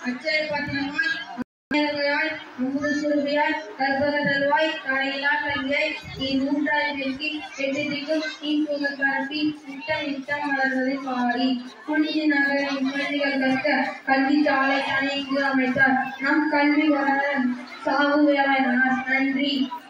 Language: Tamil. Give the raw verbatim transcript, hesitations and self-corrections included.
அச்சய பத்திரமாய் அமுது சுருபியாய் கற்பகதல்வாய் கரையிலா கையை இந்நூற்றாய் வெற்றி எட்டிக்கும் தீப்புக பரப்பி நித்தம் நித்தம் வளர்வதை பாடி குறிஞ்சி நகரின் குழந்தைகள் கற்க கல்வி சாலை அணைக்கு அமைத்தார். நம் கல்வி வளர சாவு வேளாண். நன்றி.